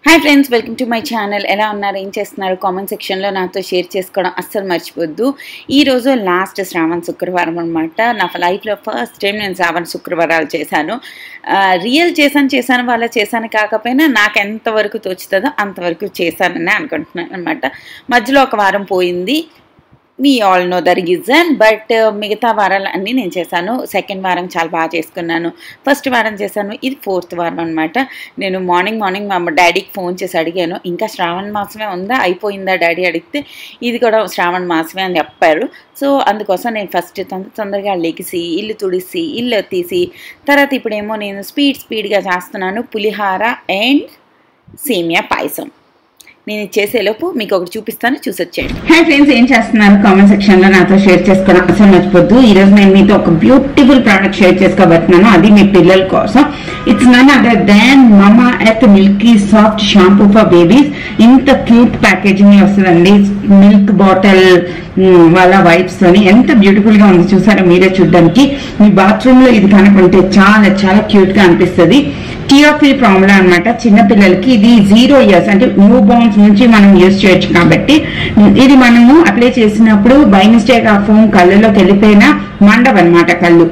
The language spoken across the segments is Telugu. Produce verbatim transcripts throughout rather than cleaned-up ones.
Hi friends, welcome to my channel. ఎలా ఉన్నారు, ఏం చేస్తున్నారు? కామెంట్ సెక్షన్లో నాతో షేర్ చేసుకోవడం అస్సలు మర్చిపోద్దు. ఈరోజు లాస్ట్ శ్రావణ శుక్రవారం అనమాట. నా లైఫ్లో ఫస్ట్ టైం నేను శ్రావణ శుక్రవారాలు చేశాను. రియల్ చేశాను చేశాను వాళ్ళ చేశాను కాకపోయినా నాకు ఎంతవరకు తోచుతుందో అంతవరకు చేశానని అనుకుంటున్నాను అనమాట. మధ్యలో ఒక వారం పోయింది, మీ all know the reason. But మిగతా వారాలు అన్నీ నేను చేశాను. సెకండ్ వారం చాలా బాగా చేసుకున్నాను, ఫస్ట్ వారం చేశాను, ఇది ఫోర్త్ వారం అనమాట. నేను మార్నింగ్ మార్నింగ్ మా డాడీకి ఫోన్ చేసి అడిగాను, ఇంకా శ్రావణ మాసమే ఉందా, అయిపోయిందా డాడీ అడిగితే ఇది కూడా శ్రావణ మాసమే అని చెప్పారు. సో అందుకోసం నేను ఫస్ట్ తొందర తొందరగా లెగిసి ఇల్లు తుడిసి ఇల్లు తీసి తర్వాత ఇప్పుడేమో నేను స్పీడ్ స్పీడ్గా చేస్తున్నాను పులిహార అండ్ సేమియా పాయసం. నేను చేసేలోపు మీకు ఒకటి చూపిస్తాను, చూసి వచ్చేయండి. హాయ్ ఫ్రెండ్స్, ఏం చేస్తున్నారు? కామెంట్ సెక్షన్లో నాతో షేర్ చేసుకోవడం అసలు మర్చిపోద్దు. ఈరోజు నేను మీతో ఒక బ్యూటిఫుల్ ప్రోడక్ట్ షేర్ చేసుకోబోతున్నాను, అది మీ పిల్లల కోసం. It's none other than Mamaearth milky soft shampoo for babies. ఇంత క్యూట్ ప్యాకేజింగ్ వస్తుందండి, మిల్క్ బాటిల్ వాళ్ళ వైప్స్ తోని. ఎంత బ్యూటిఫుల్ గా ఉంది చూసారా మీరే చూడడానికి. మీ బాత్రూమ్ లో ఇది కనుకుంటే చాలా చాలా క్యూట్ గా అనిపిస్తుంది. టియర్ ఫ్రీ ఫార్ములా అనమాట. చిన్నపిల్లలకి ఇది జీరో ఇయర్స్ అంటే న్యూ బోర్న్స్ నుంచి మనం యూజ్ చేయొచ్చు కాబట్టి ఇది మనము అప్లై చేసినప్పుడు బై మిస్టేక్ ఆ ఫోమ్ కళ్ళలోకి వెళ్ళిపోయినా మండవన్నమాట కళ్ళు.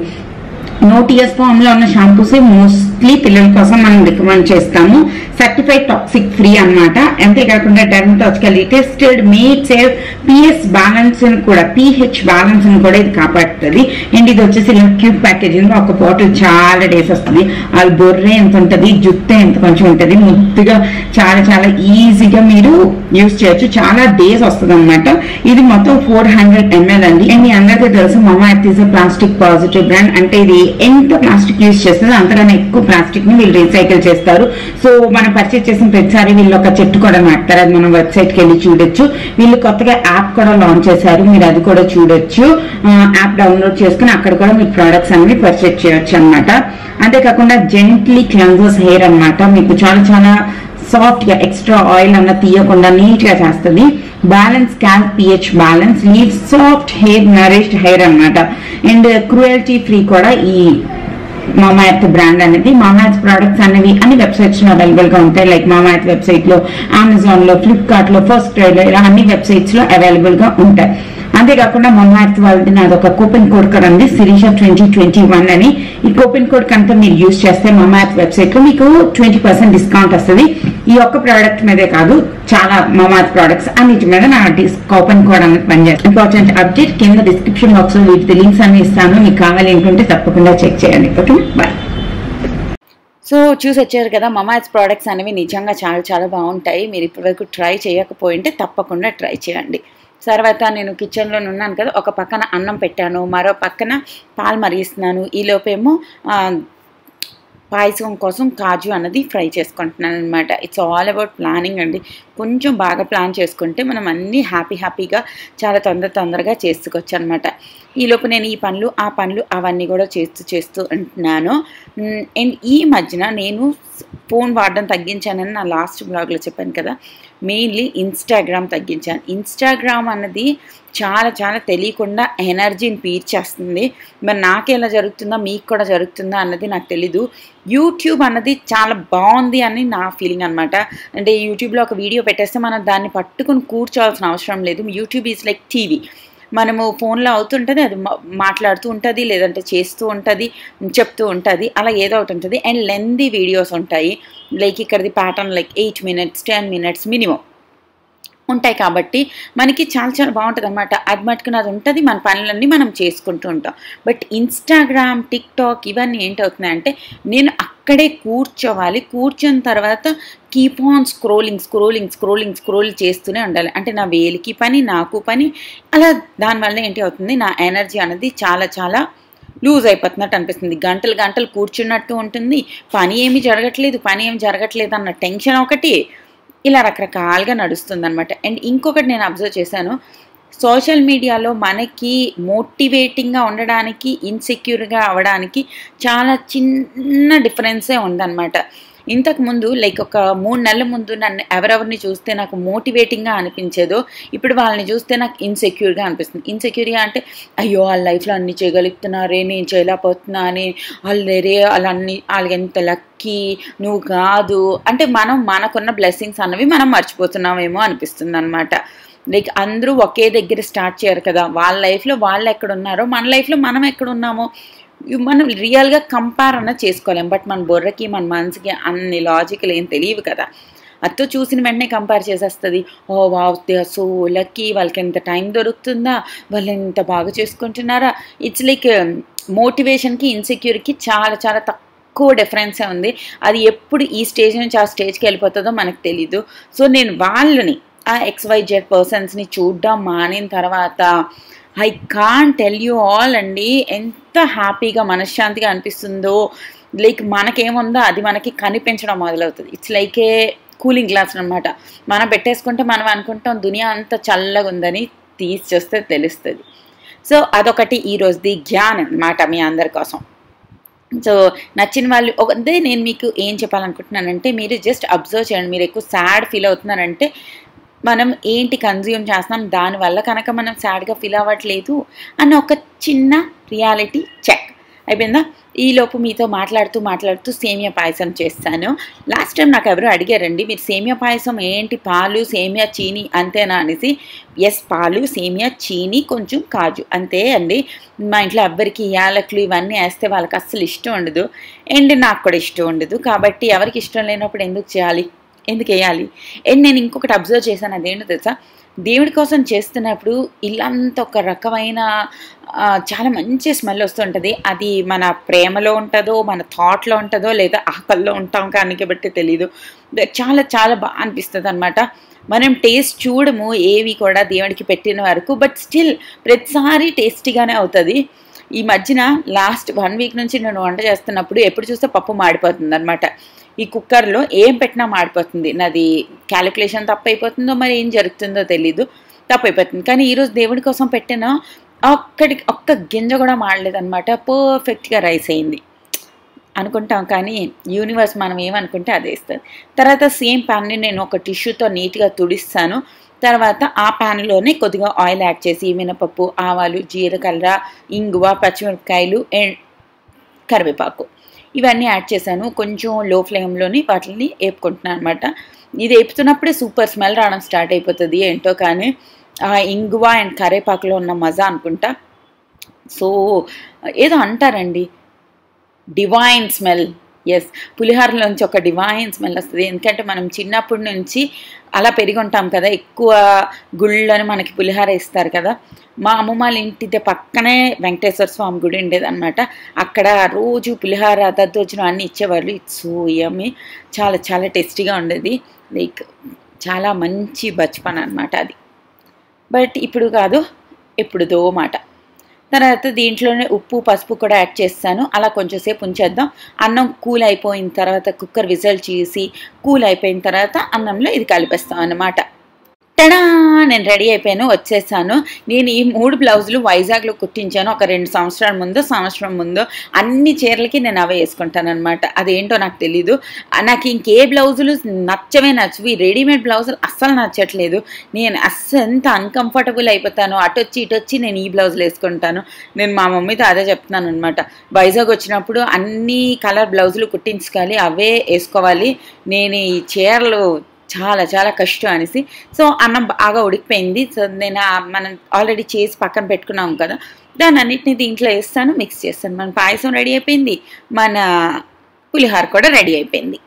నో టియర్స్ ఫామ్ లో ఉన్న షాంపూస్ మోస్ట్లీ పిల్లల కోసం మనం రికమెండ్ చేస్తాము. సర్టిఫైడ్ టాక్సిక్ ఫ్రీ అనమాట. అంతేకాకుండా dermatological tested made save PS balance కూడా పిహెచ్ బ్యాలెన్స్ కూడా ఇది కాపాడుతుంది. అండ్ ఇది వచ్చేసి క్యూట్ ప్యాకేజింగ్ లో ఒక బాటిల్ చాలా డేస్ వస్తుంది. అది బొర్రె ఎంత ఉంటుంది, జుట్టే ఎంత కొంచెం ఉంటుంది, ముద్దుగా చాలా చాలా ఈజీగా మీరు యూజ్ చేయొచ్చు. చాలా డేస్ వస్తుంది అనమాట. ఇది మొత్తం ఫోర్ హండ్రెడ్ ఎంఎల్ అండి. అండ్ మీ అందరికీ తెలుసు Mamaearth is plastic positive brand. అంటే ఇది ఎంత ప్లాస్టిక్ యూజ్ చేస్తుందో అంతకన్నా ఎక్కువ ప్లాస్టిక్ ని వీళ్ళు రీసైకిల్ చేస్తారు. సో మనం పర్చేజ్ చేసిన ప్రతిసారి వీళ్ళు ఒక చెట్టు కూడా నాటుతారు, అది మనం వెబ్సైట్ కి వెళ్ళి చూడొచ్చు. వీళ్ళు కొత్తగా యాప్ కూడా లాంచ్ చేశారు, మీరు అది కూడా చూడొచ్చు. యాప్ డౌన్లోడ్ చేసుకుని అక్కడ కూడా మీరు ప్రొడక్ట్స్ అనేవి పర్చేజ్ చేయొచ్చు అనమాట. అంతేకాకుండా జెంట్లీ క్లెన్జర్స్ హెయిర్ అనమాట. మీకు చాలా చాలా సాఫ్ట్ గా ఎక్స్ట్రా ఆయిల్ అన్న తీయకుండా నీట్ గా చేస్తుంది. Balance scalp pH balance leave soft hair nourished hair అనమాట. అండ్ క్రూయల్టీ ఫ్రీ కూడా ఈ మామా ఎర్త్ బ్రాండ్ అనేది. మామా ఎర్త్ ప్రొడక్ట్స్ అనేవి అన్ని వెబ్సైట్స్ లో అవైలబుల్ గా ఉంటాయి. లైక్ మామా ఎర్త్ వెబ్సైట్ లో, అమెజాన్ లో, ఫ్లిప్కార్ట్ లో, ఫస్ట్ క్రై లో, ఇలా అన్ని వెబ్సైట్స్ లో అవైలబుల్ గా ఉంటాయి. అంతేకాకుండా మమా ఎర్త్ వాళ్ళది నాది ఒక కూపన్ కోడ్ కూడా ఉంది, శిరీష ట్వంటీ ట్వంటీ వన్ అని. ఈ కూపన్ కోడ్ కనుక మీరు యూజ్ చేస్తే మమా ఎర్త్ వెబ్సైట్ లో మీకు ట్వంటీ పర్సెంట్ డిస్కౌంట్ వస్తుంది. ఈ ఒక్క ప్రోడక్ట్ మీదే కాదు, చాలా మమా ఎర్త్ ప్రొడక్ట్స్ అన్నిటి మీద నా కూపన్ కోడ్ అనేది పనిచేస్తుంది. ఇంపార్టెంట్ అప్డేట్, కింద డిస్క్రిప్షన్ బాక్స్ లో వీటి లింక్స్ అన్ని ఇస్తాను, మీకు కావాలి అనుకుంటే తప్పకుండా చెక్ చేయండి. Okay, bye. సో చూసి వచ్చారు కదా, మమా ఎర్త్ ప్రోడక్ట్స్ అనేవి నిజంగా చాలా చాలా బాగుంటాయి. మీరు ఇప్పటివరకు ట్రై చేయకపోయింటే తప్పకుండా ట్రై చేయండి. తర్వాత నేను కిచెన్లో ఉన్నాను కదా, ఒక పక్కన అన్నం పెట్టాను, మరో పక్కన పాలు మరిగిస్తున్నాను. ఈలోపేమో పాయసం కోసం కాజు అన్నది ఫ్రై చేసుకుంటున్నాను అనమాట. ఇట్స్ ఆల్ అబౌట్ ప్లానింగ్ అండి. కొంచెం బాగా ప్లాన్ చేసుకుంటే మనం అన్నీ హ్యాపీ హ్యాపీగా చాలా తొందర తొందరగా చేసుకోవచ్చు అనమాట. ఈలోపు నేను ఈ పనులు ఆ పనులు అవన్నీ కూడా చేస్తూ చేస్తూ ఉంటున్నాను. అండ్ ఈ మధ్యన నేను ఫోన్ వాడడం తగ్గించానని నా లాస్ట్ బ్లాగ్లో చెప్పాను కదా, మెయిన్లీ ఇన్స్టాగ్రామ్ తగ్గించాను. ఇన్స్టాగ్రామ్ అన్నది చాలా చాలా తెలియకుండా ఎనర్జీని పీర్చేస్తుంది. మరి నాకు ఎలా జరుగుతుందో మీకు కూడా జరుగుతుందా అన్నది నాకు తెలీదు. యూట్యూబ్ అన్నది చాలా బాగుంది అని నా ఫీలింగ్ అనమాట. అంటే యూట్యూబ్లో ఒక వీడియో పెట్టేస్తే మనం దాన్ని పట్టుకుని కూర్చోవాల్సిన అవసరం లేదు. YouTube is like TV. మనము ఫోన్లో అవుతుంటుంది, అది మాట్లాడుతూ ఉంటుంది, లేదంటే చేస్తూ ఉంటుంది, చెప్తూ ఉంటుంది, అలా ఏదో ఒకటి ఉంటుంది. అండ్ లెందీ వీడియోస్ ఉంటాయి. లైక్ ఇక్కడది pattern like eight minutes ten minutes minimum ఉంటాయి. కాబట్టి మనకి చాలా చాలా బాగుంటుంది అనమాట. అది మట్టుకుని అది ఉంటుంది, మన పనులన్నీ మనం చేసుకుంటూ ఉంటాం. బట్ ఇన్స్టాగ్రామ్, టిక్టాక్ ఇవన్నీ ఏంటవుతున్నాయంటే నేను అక్కడే కూర్చోవాలి, కూర్చున్న తర్వాత keep on scrolling scrolling scrolling scroll చేస్తూనే ఉండాలి. అంటే నా వేలికి పని, నాకు పని, అలా దానివల్ల ఏంటి అవుతుంది, నా ఎనర్జీ అనేది చాలా చాలా లూజ్ అయిపోతున్నట్టు అనిపిస్తుంది. గంటలు గంటలు కూర్చున్నట్టు ఉంటుంది, పని ఏమి జరగట్లేదు పని ఏమి జరగట్లేదు అన్న టెన్షన్ ఒకటి, ఇలా రకరకాలుగా నడుస్తుంది అనమాట. అండ్ ఇంకొకటి నేను అబ్జర్వ్ చేశాను, సోషల్ మీడియాలో మనకి మోటివేటింగ్గా ఉండడానికి, ఇన్సెక్యూర్గా అవ్వడానికి చాలా చిన్న డిఫరెన్సే ఉందన్నమాట. ఇంతకుముందు లైక్ ఒక మూడు నెలల ముందు నన్ను ఎవరెవరిని చూస్తే నాకు మోటివేటింగ్గా అనిపించేదో ఇప్పుడు వాళ్ళని చూస్తే నాకు ఇన్సెక్యూర్గా అనిపిస్తుంది. ఇన్సెక్యూర్గా అంటే అయ్యో వాళ్ళ లైఫ్లో అన్నీ చేయగలుగుతున్నారే, నేను చేయలేకపోతున్నా అని, వాళ్ళు రే వాళ్ళు అన్ని వాళ్ళకి ఎంత లక్కీ, నువ్వు కాదు అంటే మనం మనకున్న బ్లెస్సింగ్స్ అన్నవి మనం మర్చిపోతున్నామేమో అనిపిస్తుంది అనమాట. లైక్ అందరూ ఒకే దగ్గర స్టార్ట్ చేయరు కదా, వాళ్ళ లైఫ్లో వాళ్ళు ఎక్కడ ఉన్నారో మన లైఫ్లో మనం ఎక్కడ ఉన్నామో మనం రియల్గా కంపేర్ అన్న చేసుకోలేం. బట్ మన బుర్రకి మన మనసుకి అన్ని లాజికల్ ఏం తెలియవు కదా, అతో చూసిన వెంటనే కంపేర్ చేసేస్తుంది. Oh wow they are so lucky, వాళ్ళకి ఎంత టైం దొరుకుతుందా, వాళ్ళు ఎంత బాగా చేసుకుంటున్నారా. ఇట్స్ లైక్ మోటివేషన్కి ఇన్సెక్యూర్కి చాలా చాలా తక్కువ డిఫరెన్సే ఉంది. అది ఎప్పుడు ఈ స్టేజ్ నుంచి ఆ స్టేజ్కి వెళ్ళిపోతుందో మనకు తెలీదు. సో నేను వాళ్ళని ఆ ఎక్స్వైజెడ్ పర్సన్స్ని చూడడం మానిన తర్వాత I can't tell you all అండి ఎంత హ్యాపీగా మనశ్శాంతిగా అనిపిస్తుందో. లైక్ మనకేముందో అది మనకి కనిపించడం మొదలవుతుంది. It's like a cooling glass అనమాట. మనం పెట్టేసుకుంటే మనం అనుకుంటాం దునియా అంత చల్లగా ఉందని, తీసి చూస్తే తెలుస్తుంది. సో అదొకటి ఈరోజుది జ్ఞానం అన్నమాట మీ అందరి కోసం. సో నచ్చిన వాళ్ళు అదే నేను మీకు ఏం చెప్పాలనుకుంటున్నానంటే, మీరు జస్ట్ అబ్జర్వ్ చేయండి. మీరు ఎక్కువ సాడ్ ఫీల్ అవుతున్నారంటే మనం ఏంటి కన్జ్యూమ్ చేస్తున్నాం, దానివల్ల కనుక మనం సాడ్గా ఫీల్ అవ్వట్లేదు అన్న ఒక చిన్న రియాలిటీ చెక్ అయిపోయిందా. ఈలోపు మీతో మాట్లాడుతూ మాట్లాడుతూ సేమియా పాయసం చేస్తాను. లాస్ట్ టైం నాకు ఎవరు అడిగారండి, మీరు సేమియా పాయసం ఏంటి, పాలు సేమియా చీనీ అంతేనా అనేసి. ఎస్, పాలు సేమియా చీనీ కొంచెం కాజు అంతే అండి. మా ఇంట్లో ఎవ్వరికి యాలకులు ఇవన్నీ వేస్తే వాళ్ళకి అస్సలు ఇష్టం ఉండదు, అండ్ నాకు కూడా ఇష్టం ఉండదు. కాబట్టి ఎవరికి ఇష్టం లేనప్పుడు ఎందుకు చేయాలి, ఎందుకు వేయాలి. అండ్ నేను ఇంకొకటి అబ్జర్వ్ చేశాను, అదేంటో తెలుసా, దేవుడి కోసం చేస్తున్నప్పుడు ఇల్లంతా ఒక రకమైన చాలా మంచి స్మెల్ వస్తుంటుంది. అది మన ప్రేమలో ఉంటుందో మన థాట్లో ఉంటుందో లేదా ఆకల్లో ఉంటాం కానీ బట్టి తెలీదు, చాలా చాలా బాగా అనిపిస్తుంది అనమాట. మనం టేస్ట్ చూడము ఏవి కూడా దేవుడికి పెట్టిన వరకు, బట్ స్టిల్ ప్రతిసారి టేస్టీగానే అవుతుంది. ఈ మధ్యన లాస్ట్ వన్ వీక్ నుంచి నేను వంట చేస్తున్నప్పుడు ఎప్పుడు చూస్తే పప్పు మాడిపోతుంది అనమాట. ఈ కుక్కర్లో ఏం పెట్టినా మాడిపోతుంది. నాది క్యాలిక్యులేషన్ తప్పైపోతుందో మరి ఏం జరుగుతుందో తెలీదు, తప్పైపోతుంది. కానీ ఈరోజు దేవుడి కోసం పెట్టిన ఒక్కడికి ఒక్క గింజ కూడా మాడలేదన్నమాట. పర్ఫెక్ట్గా రైస్ అయింది అనుకుంటాం, కానీ యూనివర్స్ మనం ఏమనుకుంటే అదే ఇస్తుంది. తర్వాత సేమ్ ప్యాన్ని నేను ఒక టిష్యూతో నీట్గా తుడిస్తాను. తర్వాత ఆ ప్యాన్లోనే కొద్దిగా ఆయిల్ యాడ్ చేసి మినపప్పు, ఆవాలు, జీలకర్ర, ఇంగువ, పచ్చిమిరపకాయలు అండ్ కరివేపాకు ఇవన్నీ యాడ్ చేశాను. కొంచెం లో ఫ్లేమ్లోని వాటిని వేపుకుంటున్నాను అనమాట. ఇది వేపుతున్నప్పుడే సూపర్ స్మెల్ రావడం స్టార్ట్ అయిపోతుంది ఏంటో, కానీ ఆ ఇంగువ అండ్ కరివేపాకులో ఉన్న మజా అనుకుంటా. సో ఏదో అంటారండి డివైన్ స్మెల్. ఎస్, పులిహోరలోంచి ఒక డివైన్ స్మెల్ వస్తుంది. ఎందుకంటే మనం చిన్నప్పటి నుంచి అలా పెరిగి ఉంటాం కదా, ఎక్కువ గుళ్ళని మనకి పులిహోర ఇస్తారు కదా. మా అమ్మమ్మ వాళ్ళ ఇంటి పక్కనే వెంకటేశ్వర స్వామి గుడి ఉండేది అనమాట. అక్కడ రోజు పులిహోర దద్దోజనం అన్నీ ఇచ్చేవాళ్ళు. ఇట్స్ సో యమ్మీ, చాలా చాలా టేస్టీగా ఉండేది. లైక్ చాలా మంచి బచ్పన్ అనమాట అది. బట్ ఇప్పుడు కాదు, ఎప్పుడుదో మాట. తర్వాత దీంట్లోనే ఉప్పు పసుపు కూడా యాడ్ చేస్తాను. అలా కొంచెంసేపు ఉంచేద్దాం. అన్నం కూల్ అయిపోయిన తర్వాత కుక్కర్ విజిల్ చేసి కూల్ అయిపోయిన తర్వాత అన్నంలో ఇది కలిపేస్తాం అన్నమాట. టడా, నేను రెడీ అయిపోయాను, వచ్చేసాను. నేను ఈ మూడు బ్లౌజులు వైజాగ్లో కుట్టించాను ఒక రెండు సంవత్సరాల ముందు సంవత్సరం ముందు అన్ని చీరలకి నేను అవే వేసుకుంటాను అనమాట. అదేంటో నాకు తెలీదు. నాకు ఇంకే బ్లౌజులు నచ్చవే నచ్చవి, రెడీమేడ్ బ్లౌజులు అస్సలు నచ్చట్లేదు. నేను అస్సలు ఎంత అన్కంఫర్టబుల్ అయిపోతాను, అటు వచ్చి ఇటు వచ్చి నేను ఈ బ్లౌజులు వేసుకుంటాను. నేను మా మమ్మీతో అదే చెప్తున్నాను అనమాట. వైజాగ్ వచ్చినప్పుడు అన్ని కలర్ బ్లౌజులు కుట్టించుకోవాలి, అవే వేసుకోవాలి. నేను ఈ చీరలు చాలా చాలా కష్టం అనేసి. సో అన్నం బాగా ఉడికిపోయింది. సో నేను మనం ఆల్రెడీ చేసి పక్కన పెట్టుకున్నాం కదా, దాన్ని అన్నిటిని దీంట్లో వేస్తాను, మిక్స్ చేస్తాను. మన పాయసం రెడీ అయిపోయింది, మన పులిహోర కూడా రెడీ అయిపోయింది.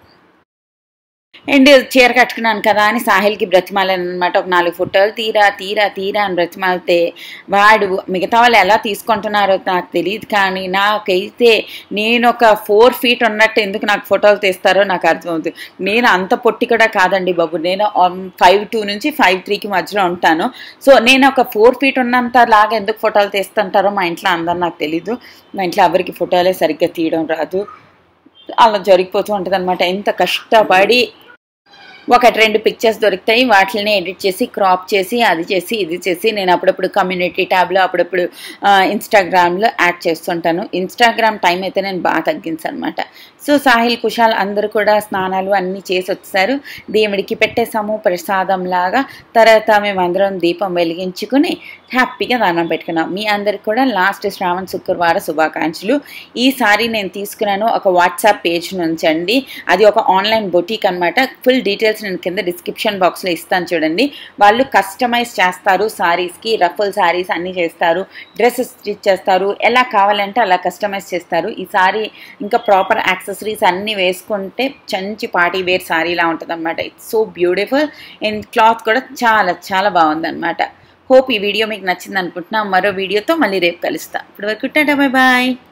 అండ్ చీర కట్టుకున్నాను కదా అని సాహిల్కి బ్రతిమాలను అనమాట. ఒక నాలుగు ఫోటోలు తీరా తీరా తీరా అని బ్రతిమాలితే వాడు మిగతా వాళ్ళు ఎలా తీసుకుంటున్నారో నాకు తెలియదు, కానీ నాకైతే నేను ఒక ఫోర్ ఫీట్ ఉన్నట్టు ఎందుకు నాకు ఫోటోలు తీస్తారో నాకు అర్థమవుతుంది. నేను అంత పొట్టి కూడా కాదండి బాబు, నేను ఫైవ్ టూ నుంచి ఫైవ్ త్రీకి మధ్యలో ఉంటాను. సో నేను ఒక ఫోర్ ఫీట్ ఉన్నంత లాగా ఎందుకు ఫోటోలు తీస్తుంటారో మా ఇంట్లో అందరూ నాకు తెలీదు. మా ఇంట్లో ఎవరికి ఫోటోలే సరిగ్గా తీయడం రాదు, అలా జరిగిపోతూ ఉంటుంది అనమాట. ఎంత కష్టపడి ఒకటి రెండు పిక్చర్స్ దొరుకుతాయి, వాటిని ఎడిట్ చేసి క్రాప్ చేసి అది చేసి ఇది చేసి నేను అప్పుడప్పుడు కమ్యూనిటీ ట్యాబ్లో అప్పుడప్పుడు ఇన్స్టాగ్రామ్లో యాడ్ చేస్తుంటాను. ఇన్స్టాగ్రామ్ టైం అయితే నేను బాగా తగ్గించాను అనమాట. సో సాహిల్ కుషాల్ అందరూ కూడా స్నానాలు అన్నీ చేసి వచ్చారు. దేవుడికి పెట్టేసాము ప్రసాదంలాగా. తర్వాత మేమందరం దీపం వెలిగించుకుని హ్యాపీగా దానం పెట్టుకున్నాం. మీ అందరికి కూడా లాస్ట్ శ్రావణ శుక్రవార శుభాకాంక్షలు. ఈ సారీ నేను తీసుకున్నాను ఒక వాట్సాప్ పేజ్ నుంచి అండి. అది ఒక ఆన్లైన్ బొటీక్ అనమాట. ఫుల్ డీటెయిల్స్ నేను కింద డిస్క్రిప్షన్ బాక్స్లో ఇస్తాను చూడండి. వాళ్ళు కస్టమైజ్ చేస్తారు సారీస్కి, రఫుల్ సారీస్ అన్నీ చేస్తారు, డ్రెస్సెస్ స్టిచ్ చేస్తారు, ఎలా కావాలంటే అలా కస్టమైజ్ చేస్తారు. ఈ సారీ ఇంకా ప్రాపర్ యాక్సెసరీస్ అన్నీ వేసుకుంటే మంచి పార్టీ వేర్ సారీలా ఉంటుంది అనమాట. It's so beautiful and cloth కూడా చాలా చాలా బాగుందన్నమాట. హోప్ ఈ వీడియో మీకు నచ్చింది అనుకుంటున్నా. మరో వీడియోతో మళ్ళీ రేపు కలుస్తా. ఇప్పటి వరకు టాటా, బై బాయ్.